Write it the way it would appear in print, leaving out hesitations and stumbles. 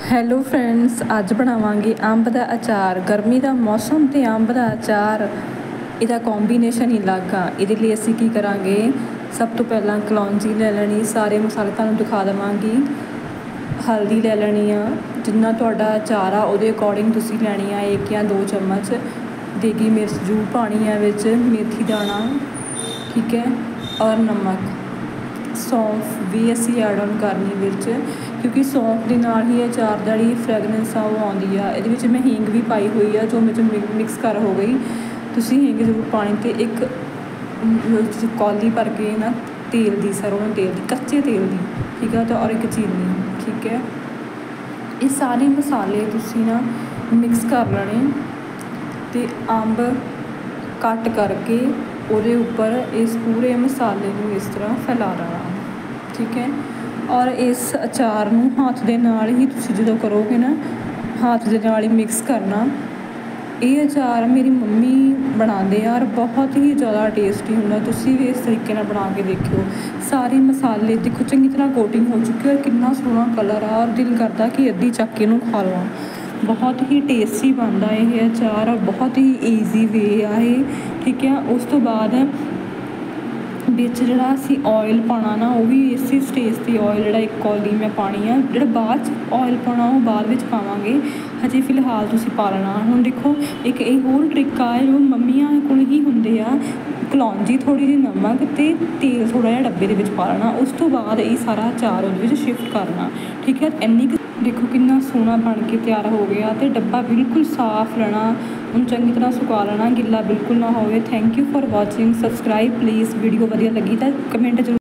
Hello friends, ਅੱਜ ਬਣਾਵਾਂਗੇ ਅੰਬ ਦਾ ਅਚਾਰ। ਗਰਮੀ ਦਾ ਮੌਸਮ ਅਤੇ ਅੰਬ ਦਾ ਅਚਾਰ, ਇਹਦਾ ਕੋਂਬੀਨੇਸ਼ਨ ਹੀ ਅਲੱਗ ਆ। ਇਹਦੇ ਲਈ ਅਸੀਂ ਕੀ ਕਰਾਂਗੇ, ਸਭ ਤੋਂ ਪਹਿਲਾਂ ਕਲੌਂਜੀ ਲੈ ਲੈਣੀ। ਸਾਰੇ ਮਸਾਲੇ ਤੁਹਾਨੂੰ ਦਿਖਾ ਦੇਵਾਂਗੀ। ਹਲਦੀ ਲੈ ਲੈਣੀ ਆ, ਜਿੰਨਾ ਤੁਹਾਡਾ ਅਚਾਰ ਆ ਉਹਦੇ ਅਕੋਰਡਿੰਗ ਤੁਸੀਂ ਲੈਣੀ ਆ। 1 ਜਾਂ 2 ਚਮਚ ਦੇਗੀ ਮਿਰਚ ਜ਼ਰੂਰ ਪਾਉਣੀ ਆ ਵਿੱਚ, ਮੇਥੀ ਦਾਣਾ, ਠੀਕ ਹੈ, ਔਰ ਨਮਕ। ਸੌਂਫ ਵੀ ਅਸੀਂ ਐਡ ਔਨ ਕਰਨੀ ਵਿੱਚ, ਕਿਉਂਕਿ ਸੌਂਫ ਦੇ ਨਾਲ ਹੀ ਅਚਾਰ ਦਾ ਜਿਹੜੀ ਫਰੈਗਨੈਂਸ ਆ ਉਹ ਆਉਂਦੀ ਆ। ਇਹਦੇ ਵਿੱਚ ਮੈਂ ਹੀਂਗ ਵੀ ਪਾਈ ਹੋਈ ਆ, ਜੋ ਵਿੱਚ ਮਿਕਸ ਕਰ ਹੋ ਗਈ। ਤੁਸੀਂ ਹੀਂਗ ਜ਼ਰੂਰ ਪਾਣੀ। ਅਤੇ 1 ਕੌਲੀ ਭਰ ਕੇ ਨਾ ਤੇਲ ਦੀ, ਸਰੋਂ ਦੇ ਤੇਲ ਦੀ, ਕੱਚੇ ਤੇਲ ਦੀ, ਠੀਕ ਹੈ, ਤਾਂ ਔਰ 1 ਚੀਨੀ, ਠੀਕ ਹੈ। ਇਹ ਸਾਰੇ ਮਸਾਲੇ ਤੁਸੀਂ ਨਾ ਮਿਕਸ ਕਰ ਲੈਣੇ ਅਤੇ ਅੰਬ ਕੱਟ ਕਰਕੇ ਉਹਦੇ ਉੱਪਰ ਇਸ ਪੂਰੇ ਮਸਾਲੇ ਨੂੰ ਇਸ ਤਰ੍ਹਾਂ ਫੈਲਾ ਦੇਣਾ, ਠੀਕ ਹੈ। ਔਰ ਇਸ ਅਚਾਰ ਨੂੰ ਹੱਥ ਦੇ ਨਾਲ ਹੀ ਤੁਸੀਂ ਜਦੋਂ ਕਰੋਗੇ ਨਾ, ਹੱਥ ਦੇ ਨਾਲ ਹੀ ਮਿਕਸ ਕਰਨਾ। ਇਹ ਅਚਾਰ ਮੇਰੀ ਮੰਮੀ ਬਣਾਉਂਦੇ ਆ ਔਰ ਬਹੁਤ ਹੀ ਜ਼ਿਆਦਾ ਟੇਸਟੀ ਹੁੰਦਾ। ਤੁਸੀਂ ਵੀ ਇਸ ਤਰੀਕੇ ਨਾਲ ਬਣਾ ਕੇ ਦੇਖਿਓ। ਸਾਰੇ ਮਸਾਲੇ ਦੇਖੋ ਚੰਗੀ ਤਰ੍ਹਾਂ ਕੋਟਿੰਗ ਹੋ ਚੁੱਕੀ ਔਰ ਕਿੰਨਾ ਸੋਹਣਾ ਕਲਰ ਆ, ਔਰ ਦਿਲ ਕਰਦਾ ਕਿ ਅੱਧੀ ਚੱਕ ਕੇ ਇਹਨੂੰ ਖਾ ਲਵਾਂ। ਬਹੁਤ ਹੀ ਟੇਸਟੀ ਬਣਦਾ ਇਹ ਅਚਾਰ ਔਰ ਬਹੁਤ ਹੀ ਈਜ਼ੀ ਵੇ ਆ ਇਹ, ਠੀਕ ਹੈ। ਉਸ ਤੋਂ ਬਾਅਦ ਵਿੱਚ ਜਿਹੜਾ ਅਸੀਂ ਆਇਲ ਪਾਉਣਾ ਨਾ, ਉਹ ਵੀ ਇਸੇ ਸਟੇਜ 'ਤੇ ਆਇਲ ਜਿਹੜਾ 1 ਕੌਲੀ ਮੈਂ ਪਾਉਣੀ ਆ। ਜਿਹੜਾ ਬਾਅਦ 'ਚ ਆਇਲ ਪਾਉਣਾ ਉਹ ਬਾਅਦ ਵਿੱਚ ਪਾਵਾਂਗੇ, ਹਜੇ ਫਿਲਹਾਲ ਤੁਸੀਂ ਪਾ ਲੈਣਾ। ਹੁਣ ਦੇਖੋ, ਇੱਕ ਇਹ ਹੋਰ ਟਰਿਕ ਆ ਜੋ ਮੰਮੀਆਂ ਕੋਲ ਹੀ ਹੁੰਦੇ ਆ। ਕਲੌਂਜੀ, ਥੋੜ੍ਹੀ ਜਿਹੀ ਨਮਕ ਅਤੇ ਤੇਲ ਥੋੜ੍ਹਾ ਜਿਹਾ ਡੱਬੇ ਦੇ ਵਿੱਚ ਪਾ ਲੈਣਾ। ਉਸ ਤੋਂ ਬਾਅਦ ਇਹ ਸਾਰਾ ਅਚਾਰ ਉਹਦੇ ਵਿੱਚ ਸ਼ਿਫਟ ਕਰਨਾ, ਠੀਕ ਹੈ। ਇੰਨੀ ਕੁ ਦੇਖੋ ਕਿੰਨਾ ਸੋਹਣਾ ਬਣ ਕੇ ਤਿਆਰ ਹੋ ਗਿਆ। ਅਤੇ ਡੱਬਾ ਬਿਲਕੁਲ ਸਾਫ਼ ਲੈਣਾ, ਉਹਨੂੰ ਚੰਗੀ ਤਰ੍ਹਾਂ ਸੁਕਾ ਲੈਣਾ, ਗਿੱਲਾ ਬਿਲਕੁਲ ਨਾ ਹੋਵੇ। Thank you for watching. Subscribe please. Video ਵਧੀਆ ਲੱਗੀ ਤਾਂ ਕਮੈਂਟ ਜ਼ਰੂਰ